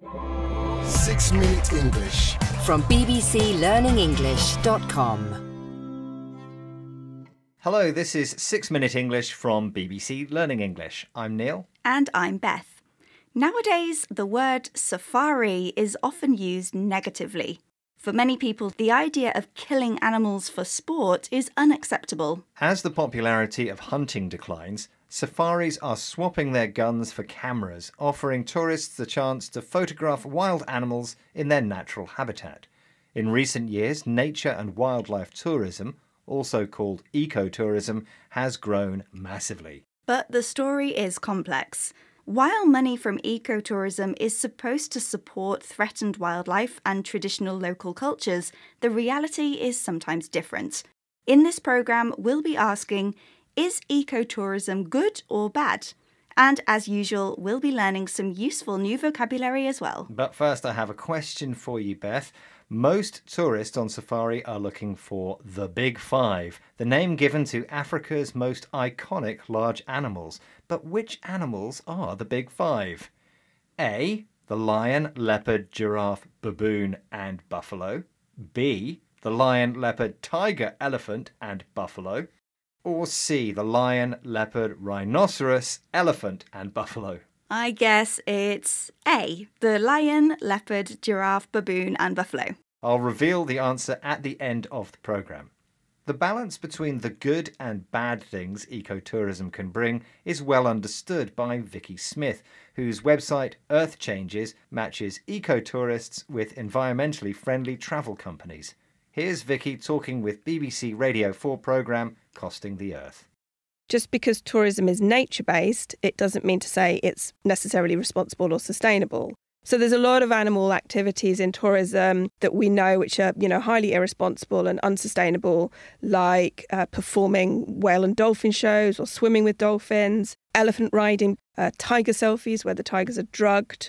6-Minute English from bbclearningenglish.com. Hello, this is 6-Minute English from BBC Learning English. I'm Neil. And I'm Beth. Nowadays, the word safari is often used negatively. For many people, the idea of killing animals for sport is unacceptable. As the popularity of hunting declines, safaris are swapping their guns for cameras, offering tourists the chance to photograph wild animals in their natural habitat. In recent years, nature and wildlife tourism, also called ecotourism, has grown massively. But the story is complex. While money from ecotourism is supposed to support threatened wildlife and traditional local cultures, the reality is sometimes different. In this programme, we'll be asking, is ecotourism good or bad? And as usual, we'll be learning some useful new vocabulary as well. But first, I have a question for you, Beth. Most tourists on safari are looking for the Big Five, the name given to Africa's most iconic large animals. But which animals are the Big Five? A. The lion, leopard, giraffe, baboon and buffalo. B. The lion, leopard, tiger, elephant and buffalo. Or C. The lion, leopard, rhinoceros, elephant and buffalo. I guess it's A. The lion, leopard, giraffe, baboon and buffalo. I'll reveal the answer at the end of the programme. The balance between the good and bad things ecotourism can bring is well understood by Vicky Smith, whose website Earth Changes matches ecotourists with environmentally friendly travel companies. Here's Vicky talking with BBC Radio 4 programme Costing the Earth. Just because tourism is nature-based, it doesn't mean to say it's necessarily responsible or sustainable. So there's a lot of animal activities in tourism that we know which are, highly irresponsible and unsustainable, like performing whale and dolphin shows or swimming with dolphins, elephant riding, tiger selfies where the tigers are drugged.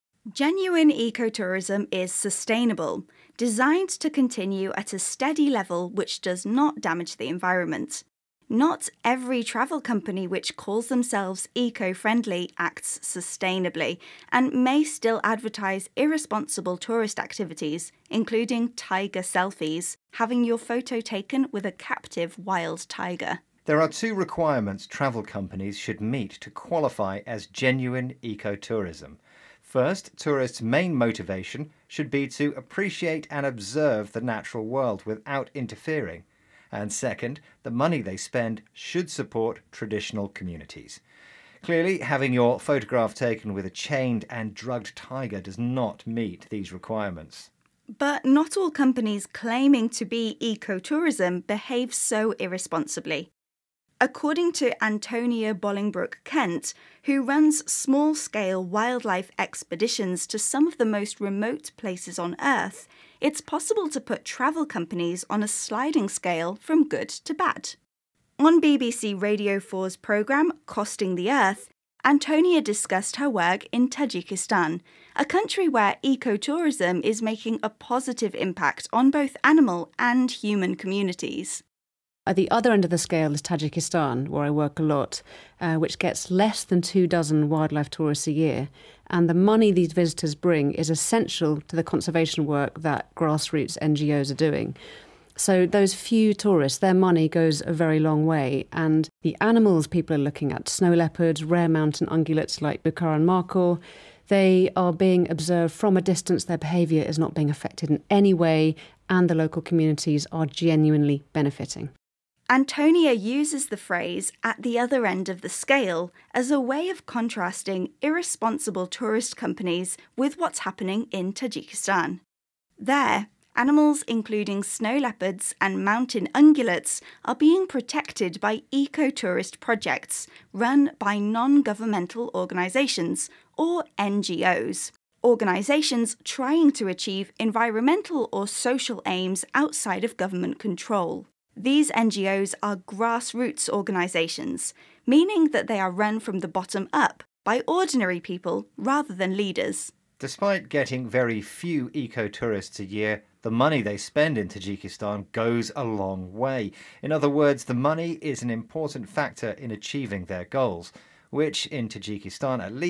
Genuine ecotourism is sustainable, designed to continue at a steady level which does not damage the environment. Not every travel company which calls themselves eco-friendly acts sustainably and may still advertise irresponsible tourist activities, including tiger selfies, having your photo taken with a captive wild tiger. There are two requirements travel companies should meet to qualify as genuine ecotourism. First, tourists' main motivation should be to appreciate and observe the natural world without interfering. And second, the money they spend should support traditional communities. Clearly, having your photograph taken with a chained and drugged tiger does not meet these requirements. But not all companies claiming to be ecotourism behave so irresponsibly. According to Antonia Bolingbroke-Kent, who runs small-scale wildlife expeditions to some of the most remote places on Earth, it's possible to put travel companies on a sliding scale from good to bad. On BBC Radio 4's programme Costing the Earth, Antonia discussed her work in Tajikistan, a country where ecotourism is making a positive impact on both animal and human communities. At the other end of the scale is Tajikistan, where I work a lot, which gets less than 24 wildlife tourists a year. And the money these visitors bring is essential to the conservation work that grassroots NGOs are doing. So those few tourists, their money goes a very long way. And the animals people are looking at, snow leopards, rare mountain ungulates like Bukhara and Markhor, they are being observed from a distance. Their behaviour is not being affected in any way, and the local communities are genuinely benefiting. Antonia uses the phrase "at the other end of the scale" as a way of contrasting irresponsible tourist companies with what's happening in Tajikistan. There, animals including snow leopards and mountain ungulates are being protected by eco-tourist projects run by non-governmental organisations, or NGOs. Organisations trying to achieve environmental or social aims outside of government control. These NGOs are grassroots organisations, meaning that they are run from the bottom up by ordinary people rather than leaders. Despite getting very few eco-tourists a year, the money they spend in Tajikistan goes a long way. In other words, the money is an important factor in achieving their goals, which in Tajikistan at least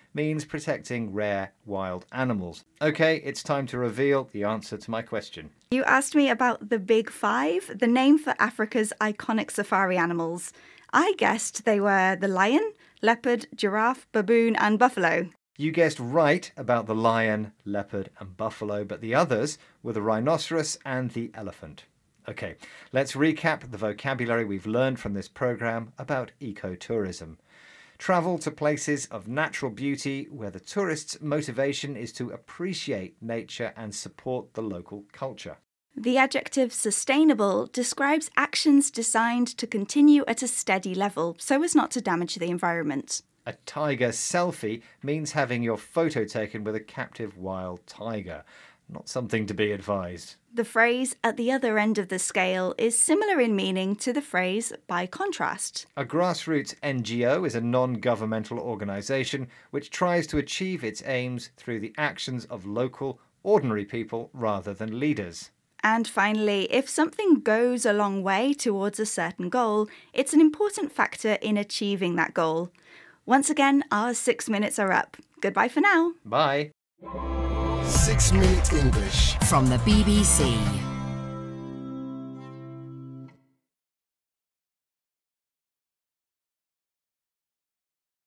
means protecting rare wild animals. Okay, it's time to reveal the answer to my question. You asked me about the Big Five, the name for Africa's iconic safari animals. I guessed they were the lion, leopard, giraffe, baboon and buffalo. You guessed right about the lion, leopard and buffalo, but the others were the rhinoceros and the elephant. Okay, let's recap the vocabulary we've learned from this programme about ecotourism. Travel to places of natural beauty where the tourist's motivation is to appreciate nature and support the local culture. The adjective sustainable describes actions designed to continue at a steady level so as not to damage the environment. A tiger selfie means having your photo taken with a captive wild tiger. Not something to be advised. The phrase at the other end of the scale is similar in meaning to the phrase by contrast. A grassroots NGO is a non-governmental organisation which tries to achieve its aims through the actions of local, ordinary people rather than leaders. And finally, if something goes a long way towards a certain goal, it's an important factor in achieving that goal. Once again, our 6 minutes are up. Goodbye for now. Bye. 6 Minute English from the BBC.